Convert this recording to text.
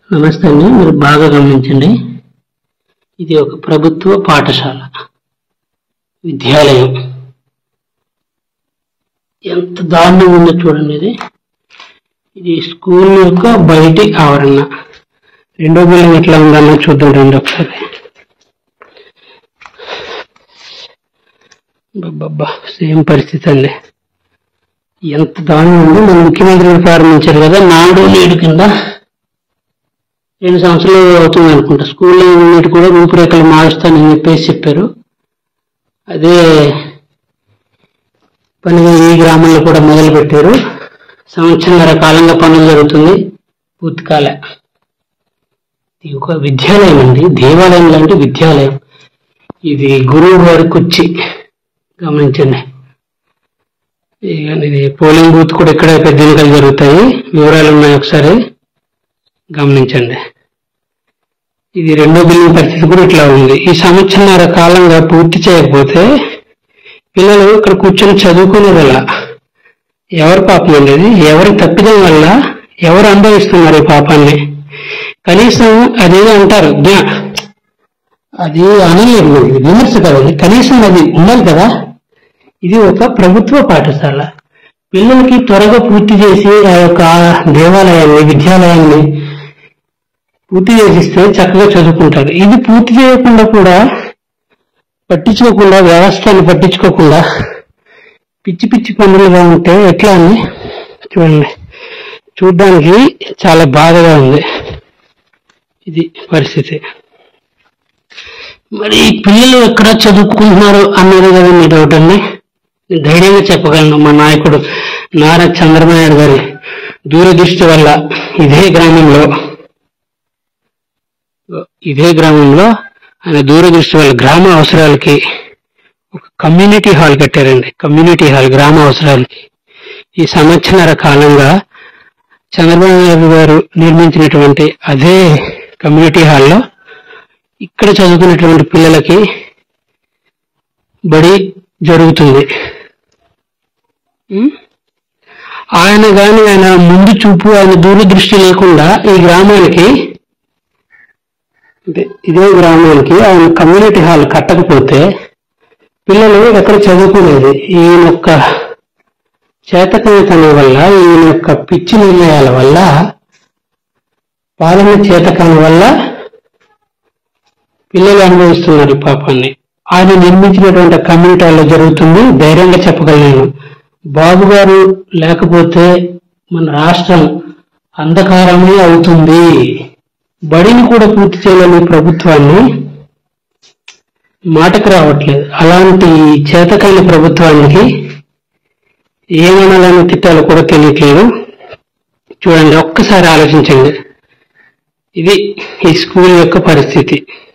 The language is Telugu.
నమస్తే అండి. మీరు బాగా గమనించండి. ఇది ఒక ప్రభుత్వ పాఠశాల విద్యాలయం. ఎంత దారుణంగా ఉందో చూడండి. ఇది స్కూల్ యొక్క బయటి ఆవరణ. రెండో బిల్డింగ్ ఎట్లా ఉందన్న చూద్దాం రండి ఒకసారి. సేమ్ పరిస్థితి అండి. ఎంత దారుణం ఉంది. మన ముఖ్యమంత్రి ప్రారంభించారు కదా నాడు నేడు కింద 2 సంవత్సరాలు అవుతుంది అనుకుంటా. స్కూల్లో ఉన్నట్టు కూడా రూపురేఖలు మారుస్తానని చెప్పారు. అదే పనిగా ఈ గ్రామంలో కూడా మొదలు పెట్టారు. సంవత్సరాల కాలంగా పనులు జరుగుతుంది, పూర్తి కాలే. ఇది ఒక విద్యాలయం అండి, దేవాలయం లాంటి విద్యాలయం. ఇది గురువు గారి కుర్చీ గమనించండి. ఇది పోలింగ్ బూత్ కూడా ఇక్కడ పెద్ద ఎన్నికలు జరుగుతాయి. వివరాలు ఉన్నాయి, ఒకసారి గమనించండి. ఇది రెండో బిల్డింగ్ పరిస్థితి కూడా ఇట్లా ఉంది. ఈ సంవత్సరాల కాలంగా పూర్తి చేయకపోతే పిల్లలు ఇక్కడ కూర్చొని చదువుకునేది ఎలా? ఎవరి పాపం అండి ఇది? ఎవరి తప్పిదం వల్ల ఎవరు అనుభవిస్తున్నారు ఈ పాపాన్ని? కనీసం అదేదో అంటారు, అది అనలేదు, విమర్శ కదండి, కనీసం అది ఉండాలి కదా. ఇది ఒక ప్రభుత్వ పాఠశాల. పిల్లలకి త్వరగా పూర్తి చేసి ఆ యొక్క దేవాలయాన్ని, విద్యాలయాన్ని పూర్తి చేసిస్తే చక్కగా చదువుకుంటారు. ఇది పూర్తి చేయకుండా కూడా, పట్టించుకోకుండా, వ్యవస్థను పట్టించుకోకుండా పిచ్చి పిచ్చి పనులుగా ఉంటే ఎట్లా అని చూడండి. చూడ్డానికి చాలా బాధగా ఉంది ఇది పరిస్థితి. మరి పిల్లలు ఎక్కడ చదువుకుంటున్నారు అన్నది కదా మీ డౌట్ అండి. నేను ధైర్యంగా చెప్పగలను, మా నాయకుడు నారా చంద్రబాబు నాయుడు గారి దూరదృష్టి వల్ల ఇదే గ్రామంలో ఆయన దూరదృష్టి వల్ల గ్రామ అవసరాలకి ఒక కమ్యూనిటీ హాల్ కట్టారండి. కమ్యూనిటీ హాల్ గ్రామ అవసరాలకి. ఈ సంవత్సరాల కాలంగా చంద్రబాబు నాయుడు గారు నిర్మించినటువంటి అదే కమ్యూనిటీ హాల్లో ఇక్కడ చదువుకున్నటువంటి పిల్లలకి బడి జరుగుతుంది. ఆయన ముందు చూపు, ఆయన దూరదృష్టి లేకుండా ఈ గ్రామానికి, ఇదే గ్రామానికి ఆయన కమ్యూనిటీ హాల్ కట్టకపోతే పిల్లలు ఎక్కడ చదువుకునేది? ఈయన యొక్క చేతకానితనం వల్ల, ఈయన యొక్క పిచ్చి నిర్ణయాల వల్ల, పాలన చేతకాని వల్ల పిల్లలు అనుభవిస్తున్నారు ఈ పాపాన్ని. ఆయన నిర్మించినటువంటి కమ్యూనిటీ హాల్లో జరుగుతుంది. ధైర్యంగా చెప్పగలను, బాబు గారు లేకపోతే మన రాష్ట్రం అంధకారమే అవుతుంది. బడిని కూడా పూర్తి చేయలేని ప్రభుత్వాన్ని మాటకు రావట్లేదు. అలాంటి చేతకాని ప్రభుత్వానికి ఏమనాలని తిట్టాలో కూడా తెలియట్లేదు. చూడండి, ఒక్కసారి ఆలోచించండి. ఇది ఈ స్కూల్ యొక్క పరిస్థితి.